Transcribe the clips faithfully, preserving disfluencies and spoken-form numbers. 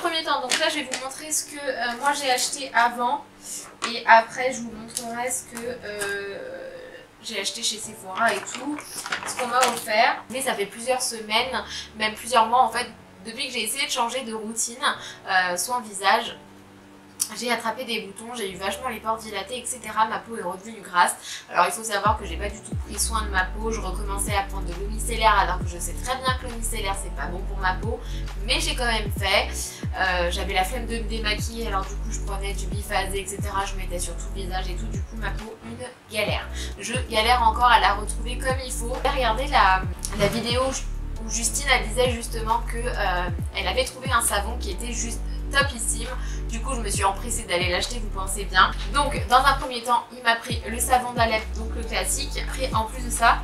premier temps, donc là je vais vous montrer ce que euh, moi j'ai acheté avant et après je vous montrerai ce que euh, j'ai acheté chez Sephora et tout, ce qu'on m'a offert. Mais ça fait plusieurs semaines, même plusieurs mois en fait, depuis que j'ai essayé de changer de routine, euh, soin visage. J'ai attrapé des boutons, j'ai eu vachement les pores dilatés, et cetera. Ma peau est redevenue grasse. Alors il faut savoir que j'ai pas du tout pris soin de ma peau. Je recommençais à prendre de l'eau micellaire alors que je sais très bien que l'eau micellaire c'est pas bon pour ma peau. Mais j'ai quand même fait. Euh, J'avais la flemme de me démaquiller, alors du coup je prenais du biphasé, et cetera. Je mettais sur tout le visage et tout. Du coup ma peau, une galère. Je galère encore à la retrouver comme il faut. Regardez la, la vidéo où Justine elle disait justement que euh, elle avait trouvé un savon qui était juste topissime. Du coup je me suis empressée d'aller l'acheter, vous pensez bien. Donc dans un premier temps il m'a pris le savon d'Alep, donc le classique. Pris en plus de ça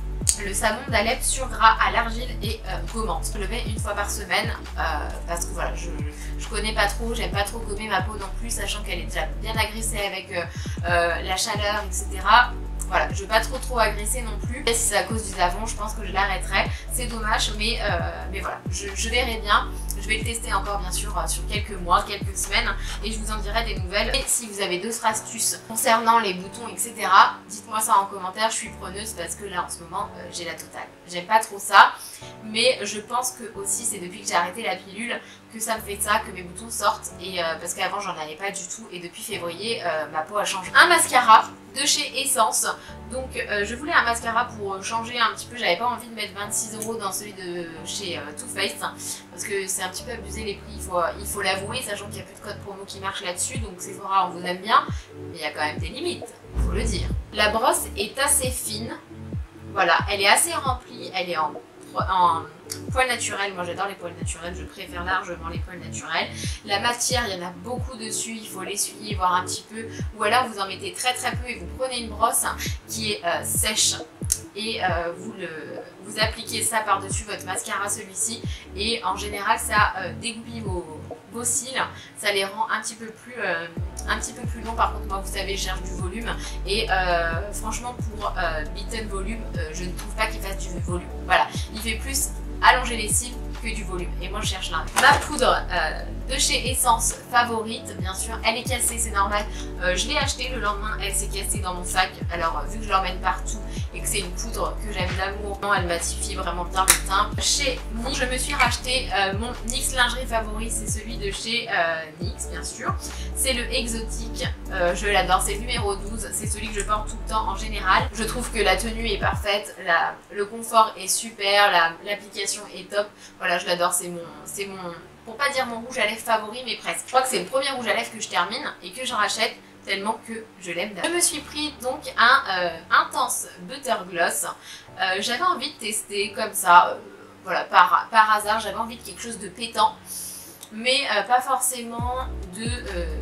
le savon d'Alep sur gras à l'argile et euh, gommante. Je le mets une fois par semaine euh, parce que voilà, je, je connais pas trop, j'aime pas trop gommer ma peau non plus, sachant qu'elle est déjà bien agressée avec euh, euh, la chaleur, et cetera. Voilà, je veux pas trop trop agresser non plus. Et si c'est à cause du savon, je pense que je l'arrêterai. C'est dommage, mais, euh, mais voilà, je, je verrai bien. Je vais le tester encore bien sûr sur quelques mois, quelques semaines et je vous en dirai des nouvelles. Et si vous avez d'autres astuces concernant les boutons, et cetera, dites-moi ça en commentaire, je suis preneuse parce que là en ce moment euh, j'ai la totale. J'aime pas trop ça, mais je pense que aussi c'est depuis que j'ai arrêté la pilule que ça me fait ça, que mes boutons sortent et euh, parce qu'avant j'en avais pas du tout et depuis février euh, ma peau a changé. Un mascara de chez Essence, donc euh, je voulais un mascara pour changer un petit peu, j'avais pas envie de mettre vingt-six euros dans celui de chez euh, Too Faced parce que c'est un petit peu abusé les prix, il faut il faut l'avouer, sachant qu'il n'y a plus de code promo qui marche là-dessus, donc Sephora on vous aime bien, mais il y a quand même des limites, faut le dire. La brosse est assez fine, voilà, elle est assez remplie, elle est en en poils naturels, moi j'adore les poils naturels, je préfère largement les poils naturels. La matière, il y en a beaucoup dessus, il faut l'essuyer, voir un petit peu, ou alors vous en mettez très très peu et vous prenez une brosse qui est euh, sèche et euh, vous, le, vous appliquez ça par-dessus votre mascara, celui-ci, et en général ça euh, dégoupille vos, vos cils, ça les rend un petit peu plus euh, un petit peu plus longs. Par contre moi vous savez je cherche du volume et euh, franchement pour euh, Beaten Volume euh, je ne trouve pas qu'il fasse du volume, voilà, il fait plus allonger les cils que du volume et moi je cherche là. Ma poudre euh, de chez Essence favorite, bien sûr, elle est cassée, c'est normal, euh, je l'ai achetée, le lendemain elle s'est cassée dans mon sac, alors euh, vu que je l'emmène partout et que c'est une poudre que j'aime d'amour, elle matifie vraiment bien le teint. Chez N Y X, je me suis racheté euh, mon N Y X lingerie favori, c'est celui de chez euh, N Y X bien sûr, c'est le exotique, euh, je l'adore, c'est le numéro douze, c'est celui que je porte tout le temps en général. Je trouve que la tenue est parfaite, la, le confort est super, l'application est top, voilà je l'adore, c'est mon, c'est mon, pour pas dire mon rouge à lèvres favori mais presque. Je crois que c'est le premier rouge à lèvres que je termine et que je rachète tellement que je l'aime d'amour. Je me suis pris donc un euh, Intense Butter Gloss, euh, j'avais envie de tester comme ça, euh, voilà par, par hasard, j'avais envie de quelque chose de pétant mais euh, pas forcément de, euh,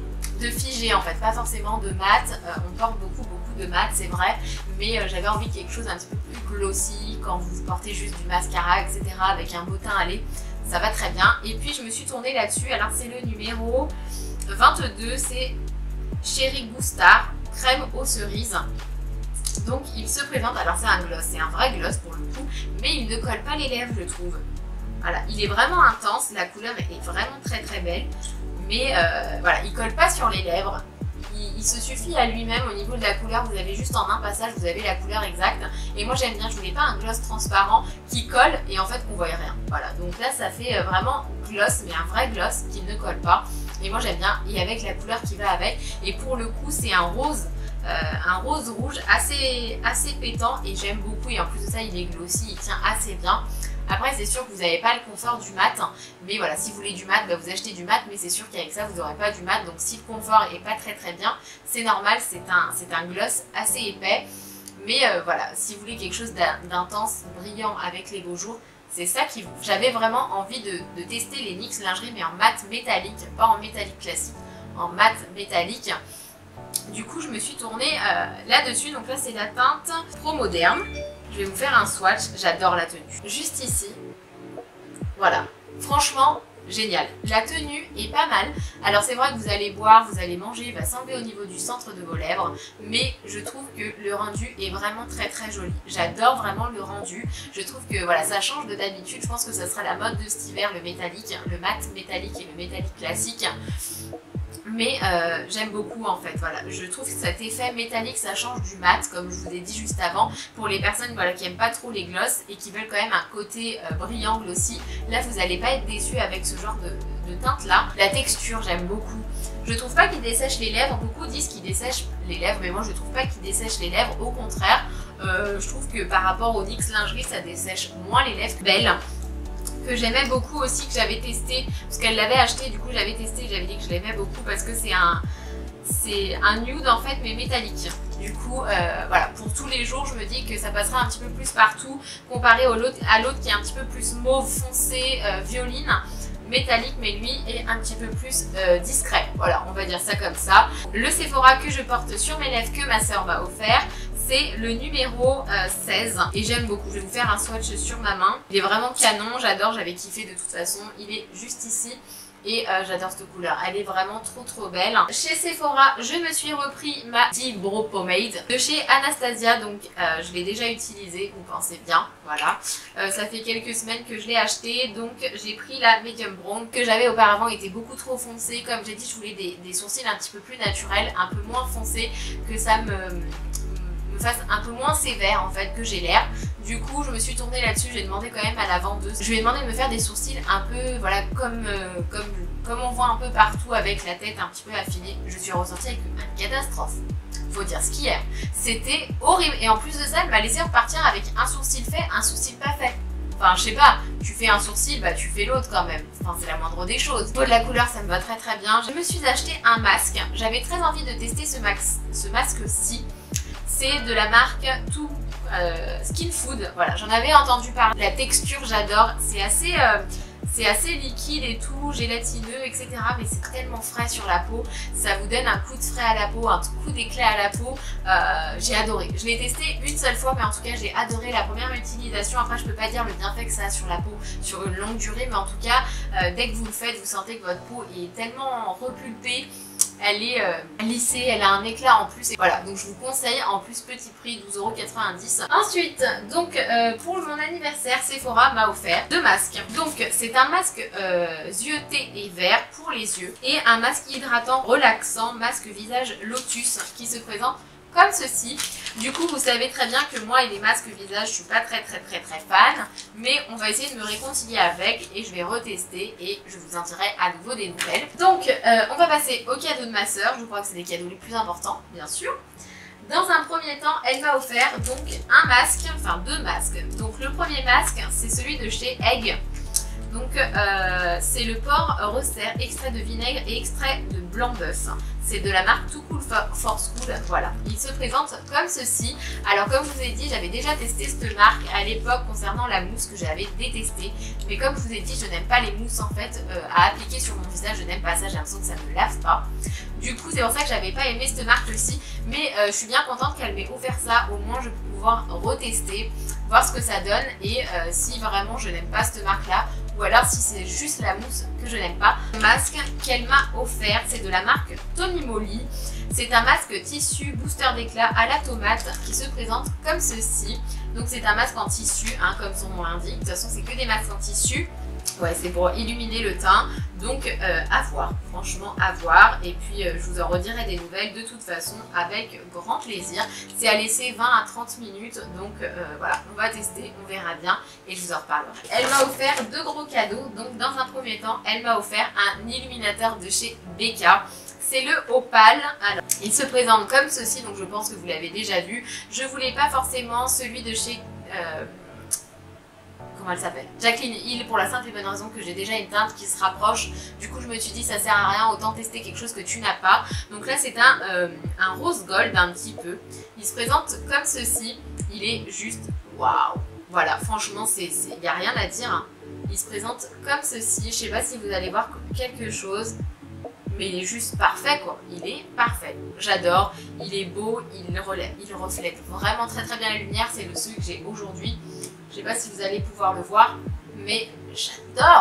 de figé en fait, pas forcément de mat, euh, on porte beaucoup beaucoup de mat c'est vrai, mais euh, j'avais envie de quelque chose un petit peu plus glossy quand vous portez juste du mascara et cetera avec un beau teint à lait, ça va très bien. Et puis je me suis tournée là-dessus, alors c'est le numéro vingt-deux, c'est Cherry Gousstar crème aux cerises. Donc il se présente, alors c'est un gloss, c'est un vrai gloss pour le coup, mais il ne colle pas les lèvres je trouve. Voilà, il est vraiment intense, la couleur est vraiment très très belle, mais euh, voilà, il colle pas sur les lèvres. Il, il se suffit à lui-même au niveau de la couleur, vous avez juste en un passage, vous avez la couleur exacte. Et moi j'aime bien, je voulais pas un gloss transparent qui colle et en fait qu'on voit rien. Voilà, donc là ça fait vraiment gloss, mais un vrai gloss qui ne colle pas. Et moi j'aime bien, et avec la couleur qui va avec. Et pour le coup c'est un rose, euh, un rose rouge assez, assez pétant et j'aime beaucoup. Et en plus de ça il est glossy, il tient assez bien. Après c'est sûr que vous n'avez pas le confort du mat, hein, mais voilà, si vous voulez du mat, bah, vous achetez du mat, mais c'est sûr qu'avec ça vous n'aurez pas du mat, donc si le confort est pas très très bien, c'est normal, c'est un, c'est un gloss assez épais, mais euh, voilà, si vous voulez quelque chose d'intense, brillant avec les beaux jours, c'est ça qui vous... J'avais vraiment envie de, de tester les N Y X lingerie, mais en mat métallique, pas en métallique classique, en mat métallique. Du coup je me suis tournée euh, là-dessus, donc là c'est la teinte Pro Moderne. Je vais vous faire un swatch, j'adore la tenue. Juste ici, voilà. Franchement, génial. La tenue est pas mal. Alors c'est vrai que vous allez boire, vous allez manger, il va s'enlever au niveau du centre de vos lèvres, mais je trouve que le rendu est vraiment très très joli. J'adore vraiment le rendu. Je trouve que voilà, ça change de d'habitude. Je pense que ça sera la mode de cet hiver, le métallique, le mat métallique et le métallique classique. Mais euh, j'aime beaucoup en fait, voilà. Je trouve que cet effet métallique, ça change du mat, comme je vous ai dit juste avant. Pour les personnes voilà, qui n'aiment pas trop les glosses et qui veulent quand même un côté euh, brillant glossy, là vous n'allez pas être déçus avec ce genre de, de teinte là. La texture, j'aime beaucoup. Je trouve pas qu'il dessèche les lèvres, beaucoup disent qu'il dessèche les lèvres, mais moi je trouve pas qu'il dessèche les lèvres, au contraire. Euh, je trouve que par rapport au NYX lingerie, ça dessèche moins les lèvres. Belle. Que j'aimais beaucoup aussi, que j'avais testé, parce qu'elle l'avait acheté, du coup j'avais testé, j'avais dit que je l'aimais beaucoup parce que c'est un c'est un nude en fait mais métallique. Du coup euh, voilà, pour tous les jours je me dis que ça passera un petit peu plus partout comparé à l'autre qui est un petit peu plus mauve foncé, euh, violine, métallique, mais lui est un petit peu plus euh, discret. Voilà, on va dire ça comme ça. Le Sephora que je porte sur mes lèvres que ma soeur m'a offert, c'est le numéro euh, seize et j'aime beaucoup. Je vais vous faire un swatch sur ma main. Il est vraiment canon, j'adore, j'avais kiffé de toute façon. Il est juste ici et euh, j'adore cette couleur. Elle est vraiment trop trop belle. Chez Sephora, je me suis repris ma Deep Brow Pomade de chez Anastasia. Donc euh, je l'ai déjà utilisée, vous pensez bien. Voilà. Euh, ça fait quelques semaines que je l'ai acheté. Donc j'ai pris la Medium Brown que j'avais auparavant, était beaucoup trop foncée. Comme j'ai dit, je voulais des, des sourcils un petit peu plus naturels, un peu moins foncés, que ça me... fasse un peu moins sévère en fait que j'ai l'air. Du coup je me suis tournée là-dessus, j'ai demandé quand même à la vendeuse, je lui ai demandé de me faire des sourcils un peu voilà comme, euh, comme, comme on voit un peu partout avec la tête un petit peu affinée. Je suis ressortie avec une catastrophe, faut dire ce qu'il y a. C'était horrible et en plus de ça elle m'a laissé repartir avec un sourcil fait, un sourcil pas fait. Enfin je sais pas, tu fais un sourcil, bah tu fais l'autre quand même. Enfin c'est la moindre des choses. Au niveau de la couleur ça me va très très bien. Je me suis acheté un masque, j'avais très envie de tester ce, ce masque-ci. C'est de la marque Too euh, Skin Food. Voilà, j'en avais entendu parler. La texture, j'adore. C'est assez, euh, c'est assez liquide et tout, gélatineux, et cetera. Mais c'est tellement frais sur la peau. Ça vous donne un coup de frais à la peau, un coup d'éclat à la peau. Euh, j'ai adoré. Je l'ai testé une seule fois, mais en tout cas, j'ai adoré la première utilisation. Après, je peux pas dire le bienfait que ça a sur la peau sur une longue durée, mais en tout cas, euh, dès que vous le faites, vous sentez que votre peau est tellement repulpée. Elle est euh, lissée, elle a un éclat en plus. Et voilà, donc je vous conseille, en plus petit prix, douze euros quatre-vingt-dix. Ensuite, donc euh, pour mon anniversaire, Sephora m'a offert deux masques. Donc c'est un masque euh, yeux thé et vert pour les yeux et un masque hydratant relaxant, masque visage Lotus qui se présente comme ceci. Du coup vous savez très bien que moi et les masques visage je suis pas très très très très fan, mais on va essayer de me réconcilier avec et je vais retester et je vous en dirai à nouveau des nouvelles. Donc euh, on va passer aux cadeaux de ma soeur. Je crois que c'est les cadeaux les plus importants bien sûr. Dans un premier temps, elle m'a offert donc un masque, enfin deux masques. Donc le premier masque c'est celui de chez Egg. Donc euh, c'est le porc resserre, extrait de vinaigre et extrait de blanc d'œuf. C'est de la marque Too Cool for School, voilà. Il se présente comme ceci. Alors comme je vous ai dit, j'avais déjà testé cette marque à l'époque concernant la mousse que j'avais détestée. Mais comme je vous ai dit, je n'aime pas les mousses en fait euh, à appliquer sur mon visage, je n'aime pas ça, j'ai l'impression que ça ne me lave pas. Du coup c'est pour ça que j'avais pas aimé cette marque-ci. Mais euh, je suis bien contente qu'elle m'ait offert ça, au moins je peux pouvoir retester, voir ce que ça donne et euh, si vraiment je n'aime pas cette marque-là, ou alors si c'est juste la mousse que je n'aime pas. Le masque qu'elle m'a offert, c'est de la marque Tony Moly. C'est un masque tissu booster d'éclat à la tomate qui se présente comme ceci. Donc c'est un masque en tissu, hein, comme son nom l'indique. De toute façon c'est que des masques en tissu. Ouais, c'est pour illuminer le teint, donc euh, à voir, franchement à voir. Et puis euh, je vous en redirai des nouvelles de toute façon avec grand plaisir. C'est à laisser vingt à trente minutes, donc euh, voilà, on va tester, on verra bien et je vous en reparlerai. Elle m'a offert deux gros cadeaux. Donc dans un premier temps, elle m'a offert un illuminateur de chez Becca. C'est le Opal. Alors, il se présente comme ceci, donc je pense que vous l'avez déjà vu. Je voulais pas forcément celui de chez... Euh, comment elle s'appelle, Jacqueline Hill, pour la simple et bonne raison que j'ai déjà une teinte qui se rapproche. Du coup je me suis dit ça sert à rien, autant tester quelque chose que tu n'as pas. Donc là c'est un, euh, un rose gold un petit peu. Il se présente comme ceci. Il est juste waouh. Voilà, franchement il n'y a rien à dire, hein. Il se présente comme ceci. Je sais pas si vous allez voir quelque chose, mais il est juste parfait quoi. Il est parfait. J'adore. Il est beau, il, relève, il reflète vraiment très très bien la lumière. C'est le celui que j'ai aujourd'hui. Je sais pas si vous allez pouvoir le voir, mais j'adore.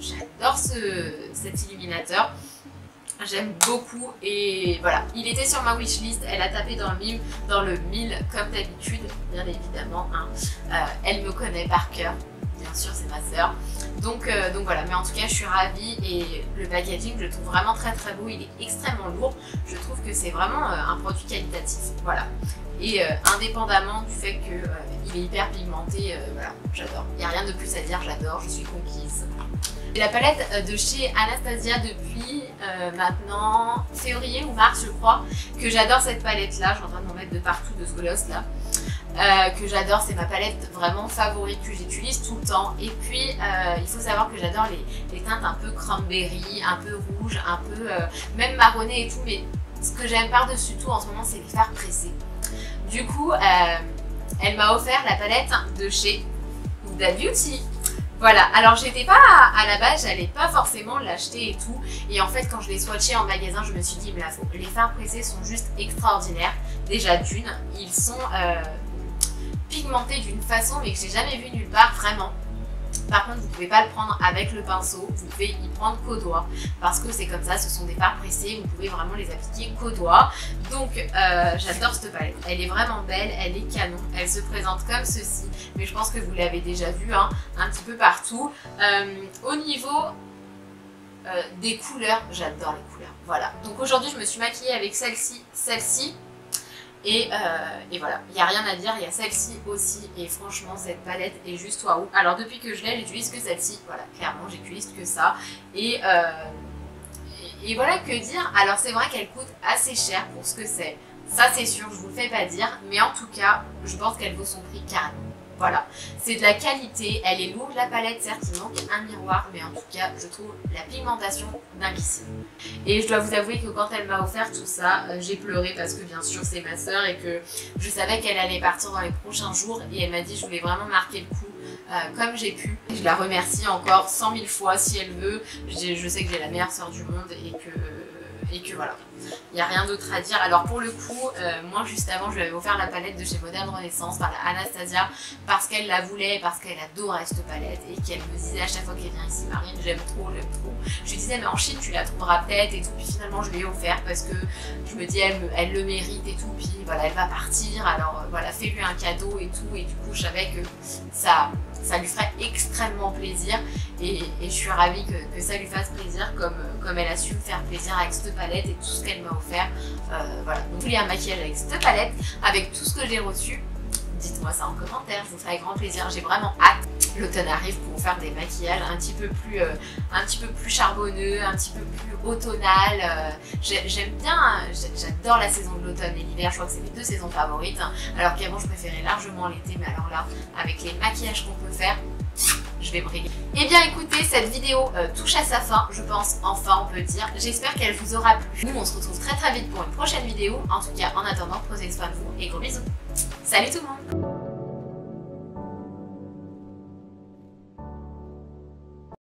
j'adore ce, cet illuminateur. J'aime beaucoup et voilà, il était sur ma wishlist, elle a tapé dans le mille, dans le mille comme d'habitude, bien évidemment. Hein. Euh, elle me connaît par cœur, bien sûr c'est ma sœur. Donc, euh, donc voilà, mais en tout cas je suis ravie et le packaging je le trouve vraiment très très beau, il est extrêmement lourd. Je trouve que c'est vraiment euh, un produit qualitatif, voilà. Et euh, indépendamment du fait qu'il euh, est hyper pigmenté, euh, voilà, j'adore. Il n'y a rien de plus à dire, j'adore, je suis conquise. C'est la palette de chez Anastasia depuis euh, maintenant février ou mars je crois, que j'adore cette palette là, je suis en train de m'en mettre de partout de ce gloss là. Euh, que j'adore, c'est ma palette vraiment favorite que j'utilise tout le temps. Et puis euh, il faut savoir que j'adore les, les teintes un peu cranberry, un peu rouge, un peu euh, même marronné et tout, mais ce que j'aime par-dessus tout en ce moment c'est les fards pressés. Du coup euh, elle m'a offert la palette de chez Huda Beauty. Voilà, alors j'étais pas à la base, j'allais pas forcément l'acheter et tout. Et en fait quand je l'ai swatché en magasin, je me suis dit il me la faut. Les fards pressés sont juste extraordinaires. Déjà d'une, ils sont euh, pigmentés d'une façon mais que j'ai jamais vu nulle part, vraiment. Par contre vous pouvez pas le prendre avec le pinceau, vous pouvez y prendre qu'au doigt. Parce que c'est comme ça, ce sont des fards pressés, vous pouvez vraiment les appliquer qu'au doigt. Donc euh, j'adore cette palette, elle est vraiment belle, elle est canon, elle se présente comme ceci. Mais je pense que vous l'avez déjà vu hein, un petit peu partout. Euh, au niveau euh, des couleurs, j'adore les couleurs, voilà. Donc aujourd'hui je me suis maquillée avec celle-ci, celle-ci. Et, euh, et voilà, il n'y a rien à dire, il y a celle-ci aussi et franchement cette palette est juste waouh. Alors depuis que je l'ai, j'utilise que celle-ci, voilà, clairement j'utilise que ça. Et, euh, et, et voilà, que dire. Alors c'est vrai qu'elle coûte assez cher pour ce que c'est, ça c'est sûr, je vous le fais pas dire, mais en tout cas je pense qu'elle vaut son prix carrément. Voilà, c'est de la qualité, elle est lourde la palette, certes il manque un miroir, mais en tout cas je trouve la pigmentation dinguissime. Et je dois vous avouer que quand elle m'a offert tout ça, euh, j'ai pleuré parce que bien sûr c'est ma soeur et que je savais qu'elle allait partir dans les prochains jours et elle m'a dit je voulais vraiment marquer le coup euh, comme j'ai pu. Je la remercie encore cent mille fois si elle veut, je, je sais que j'ai la meilleure soeur du monde et que... et que voilà, il n'y a rien d'autre à dire. Alors pour le coup, euh, moi juste avant je lui avais offert la palette de chez Modern Renaissance par la Anastasia parce qu'elle la voulait, parce qu'elle adorait cette palette et qu'elle me disait à chaque fois qu'elle vient ici, Marine j'aime trop, j'aime trop. Je lui disais mais en Chine tu la trouveras peut-être et tout, puis finalement je lui ai offert parce que je me dis elle, me, elle le mérite et tout, puis voilà elle va partir, alors euh, voilà fais-lui un cadeau et tout, et du coup je savais que ça... ça lui ferait extrêmement plaisir et, et je suis ravie que, que ça lui fasse plaisir comme, comme elle a su me faire plaisir avec cette palette et tout ce qu'elle m'a offert. Euh, voilà, donc vous voulez un maquillage avec cette palette, avec tout ce que j'ai reçu, dites-moi ça en commentaire, je vous ferai avec grand plaisir. J'ai vraiment hâte. L'automne arrive pour faire des maquillages un petit peu plus, euh, un petit peu plus charbonneux, un petit peu plus automnal. Euh, J'aime bien, j'adore la saison de l'automne et l'hiver, je crois que c'est mes deux saisons favorites. Hein, alors qu'avant je préférais largement l'été, mais alors là, avec les maquillages qu'on peut faire, je vais briller. Et bien écoutez, cette vidéo euh, touche à sa fin, je pense, enfin on peut dire. J'espère qu'elle vous aura plu. Nous on se retrouve très très vite pour une prochaine vidéo. En tout cas, en attendant, prenez soin de vous et gros bisous. Salut tout le monde!